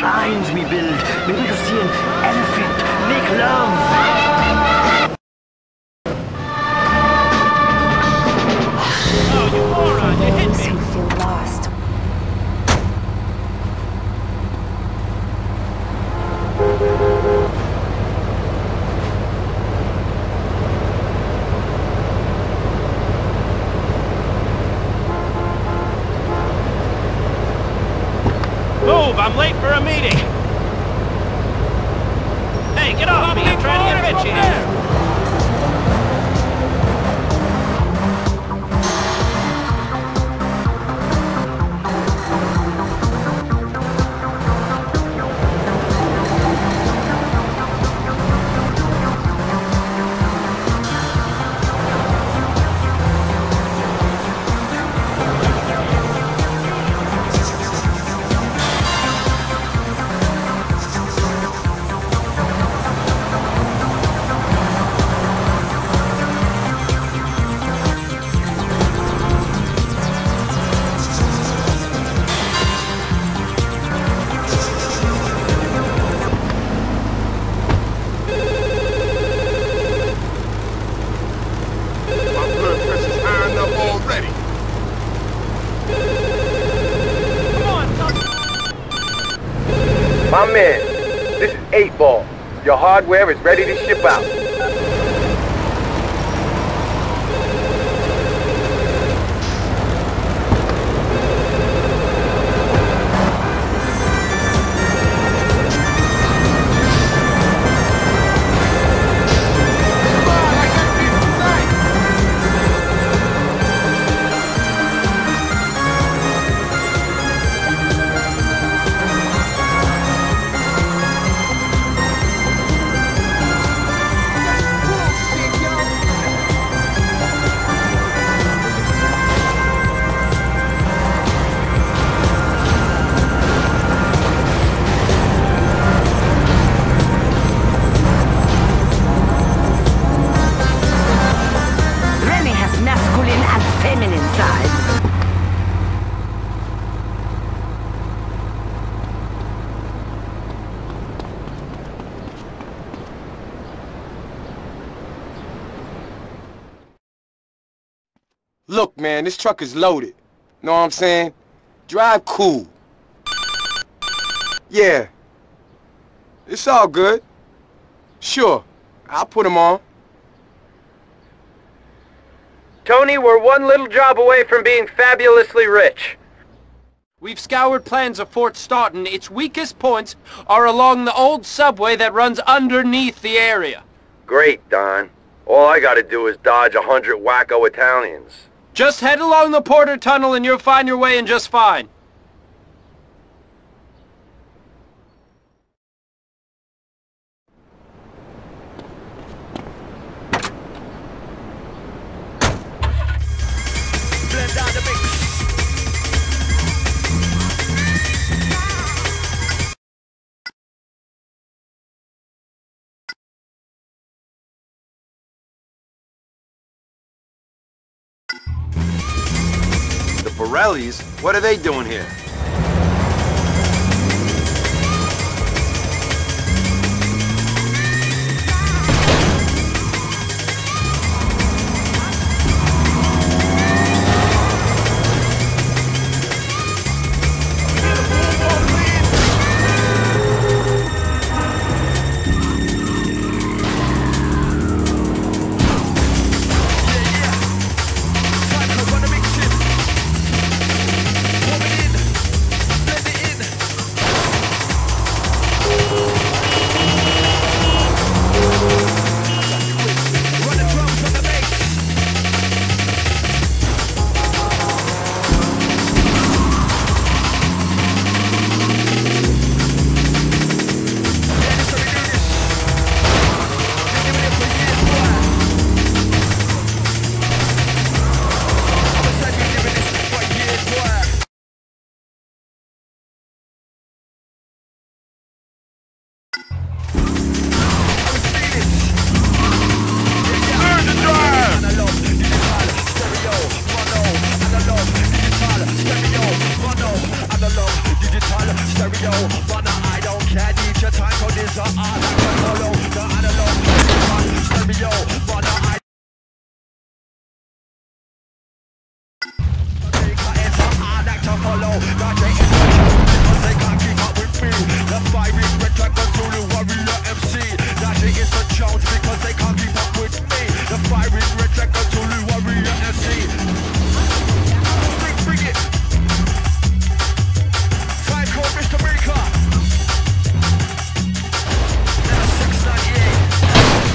shrines we build. Maybe to see an elephant make love. Oh, you moron, you hit me! Who feel lost. Move, I'm late for a meeting! Hey, get off me, I'm trying to get rich here! My man, this is 8 Ball. Your hardware is ready to ship out. Look, man, this truck is loaded. Know what I'm saying? Drive cool. Yeah. It's all good. Sure. I'll put him on. Tony, we're one little job away from being fabulously rich. We've scoured plans of Fort Staunton. Its weakest points are along the old subway that runs underneath the area. Great, Don. All I gotta do is dodge 100 wacko Italians. Just head along the Porter Tunnel and you'll find your way in just fine. The Borellis? What are they doing here? Stereo, wanna your time code is a art that can follow the analog stereo, but the it's a art that to follow the because they can't keep up with me. The fiery red dragon Zulu warrior MC. That it is the Jones because they can't keep up with me. The fiery red dragon Zulu warrior MC. Bring it. Time code Mr. Mika. Now 698.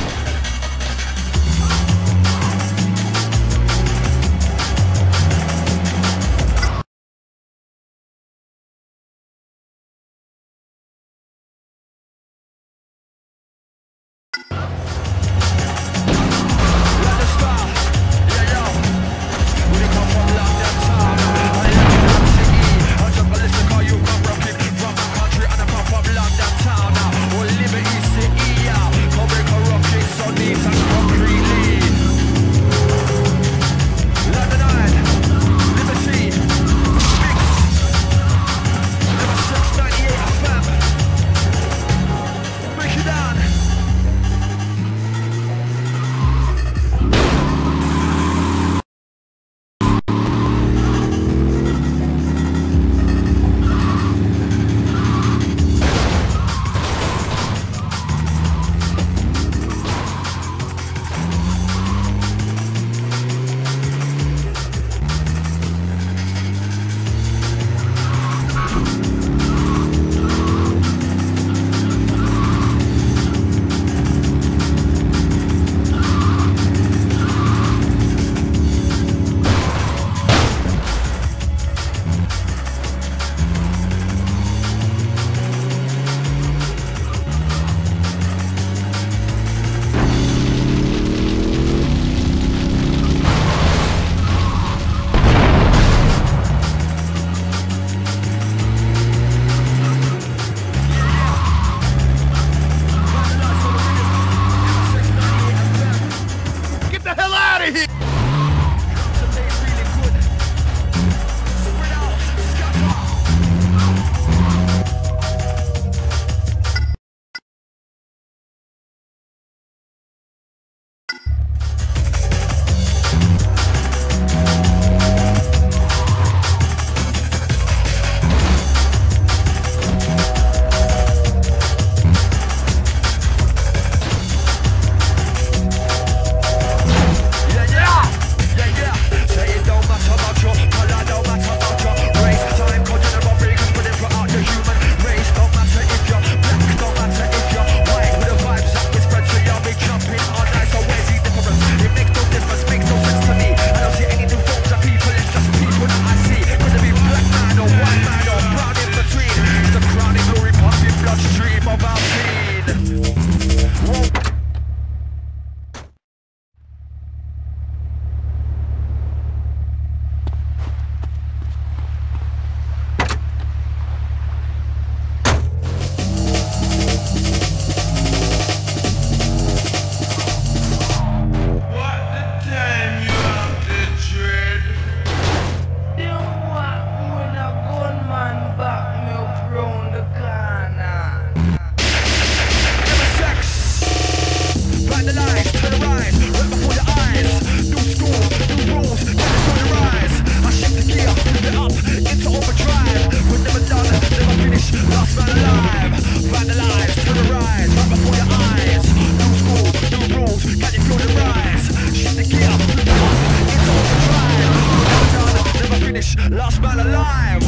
Last man alive.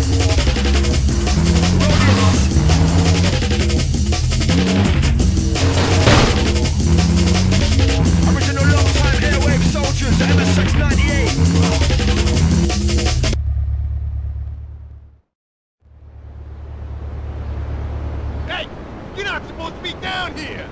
Original long time airwave soldiers, MS-698. Hey, you're not supposed to be down here.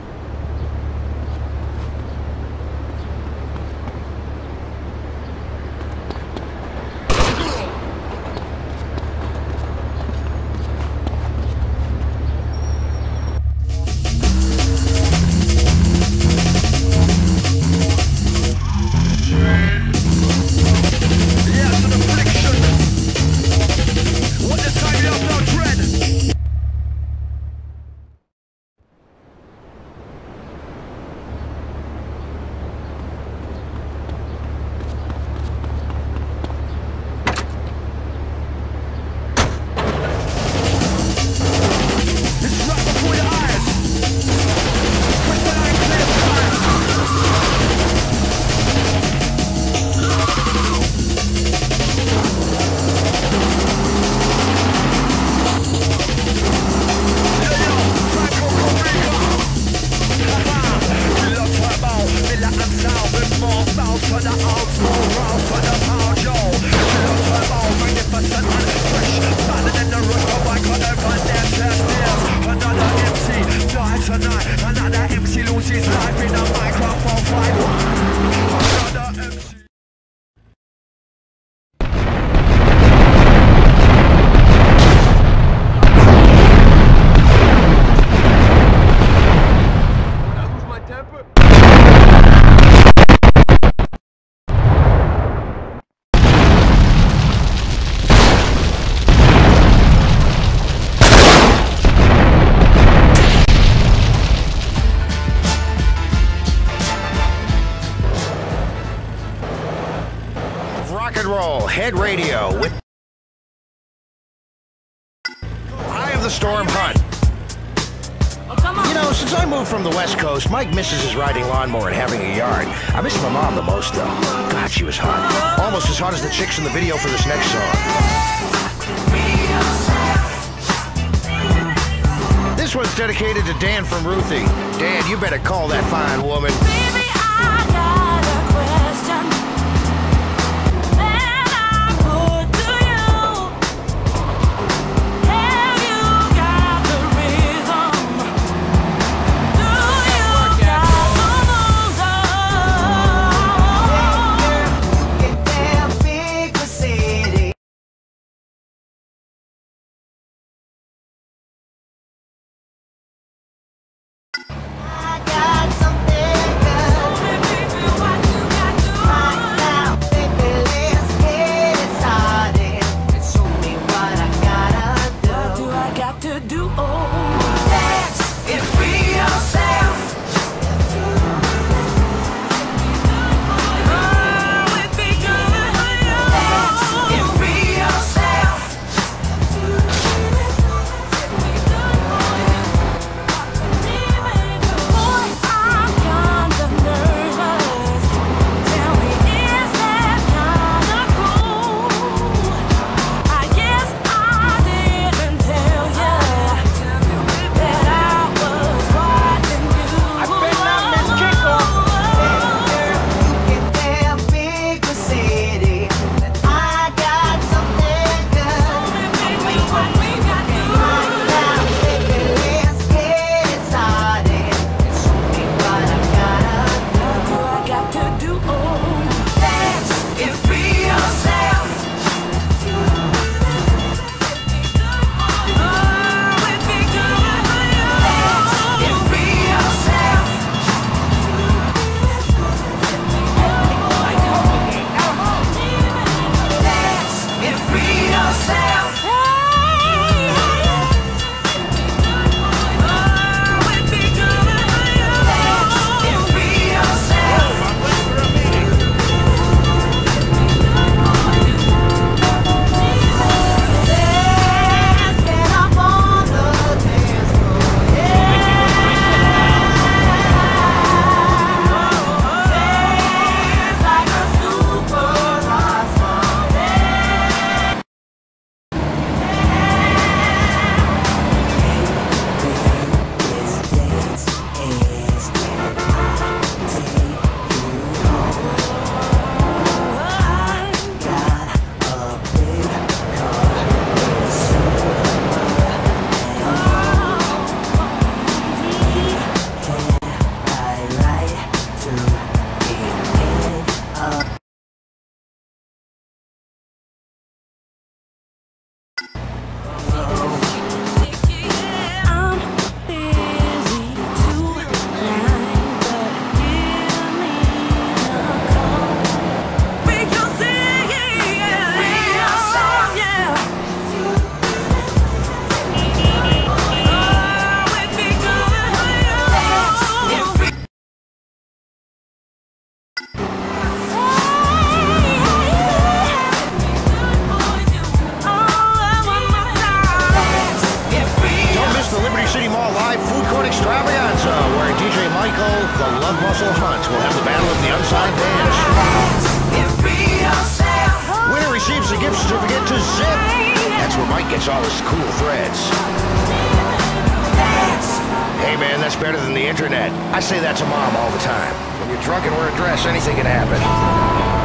Head Radio with Eye of the Storm Hunt. You know, since I moved from the West Coast, Mike misses his riding lawnmower and having a yard. I miss my mom the most, though. God, she was hot. Almost as hot as the chicks in the video for this next song. This one's dedicated to Dan from Ruthie. Dan, you better call that fine woman. Baby, I got a question that I put to you. Have you got the rhythm? Do you got the moves? You can damn big the city. I got something good. Baby, what you got to right now? Baby, let's get it started. Show me what I gotta do. What do I got to do? Oh, dance and free yourself. Oh, it be good for you. Dance and free yourself. Boy, I'm kind of nervous. Tell me, is that kind of cool? I guess I didn't tell you that I was watching you. I better not miss kickoff. You can damn big the city. I got something good. Baby, what we got to do? Now, baby, let's get it started. Show me what I gotta do. What do I got to do? Oh, dance and free yourself. Oh, it be good for you. Dance and free yourself. Dance and free yourself. Oh, it be good for you. Dance and free yourself. Let's get up on the dance floor, dance like a super rock star. I'm busy tonight, but give me a call. We can sing it. Free yourself, yeah. Oh, it be good for you. Don't miss the Liberty City Mall Live Food Court Extravaganza, where DJ Michael, the Love Muscle Hunt, will have the Battle of the Unsigned Bands. Winner receives a gift certificate to Zip. That's where Mike gets all his cool threads. Hey man, that's better than the internet. I say that to Mom all the time. When you're drunk and wear a dress, anything can happen.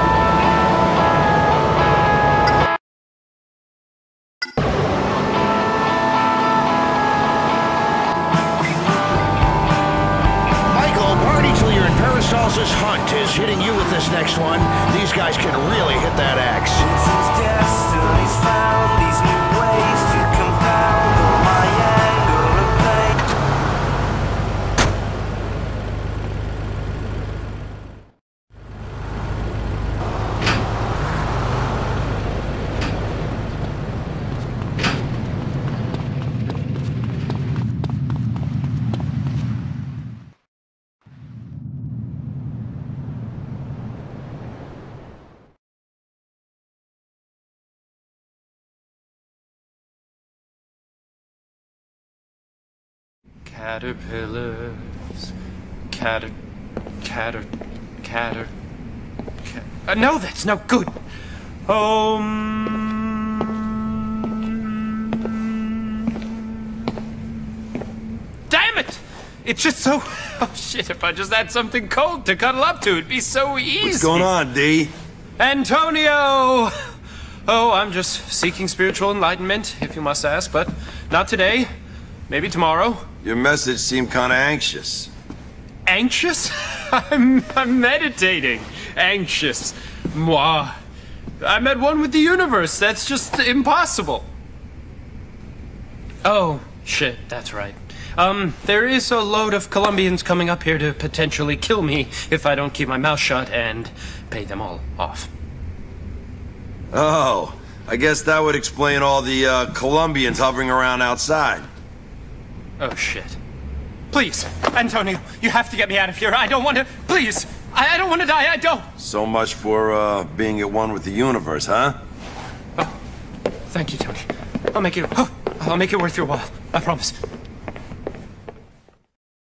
Peristalsis Hunt is hitting you with this next one. These guys can really hit that axe. Since destiny's found these new ways to compound all my anger and Caterpillars. No, that's no good. Damn it! It's just so... Oh, shit, if I just had something cold to cuddle up to, it'd be so easy. What's going on, D? Antonio! Oh, I'm just seeking spiritual enlightenment, if you must ask, but not today. Maybe tomorrow. Your message seemed kind of anxious. Anxious? I'm meditating. Anxious. Moi. I'm at one with the universe. That's just impossible. Oh, shit, that's right. There is a load of Colombians coming up here to potentially kill me if I don't keep my mouth shut and pay them all off. Oh, I guess that would explain all the Colombians hovering around outside. Oh, shit. Please, Antonio, you have to get me out of here. I don't want to... Please, I don't want to die. I don't. So much for being at one with the universe, huh? Oh, thank you, Tony. I'll make it worth your while. I promise.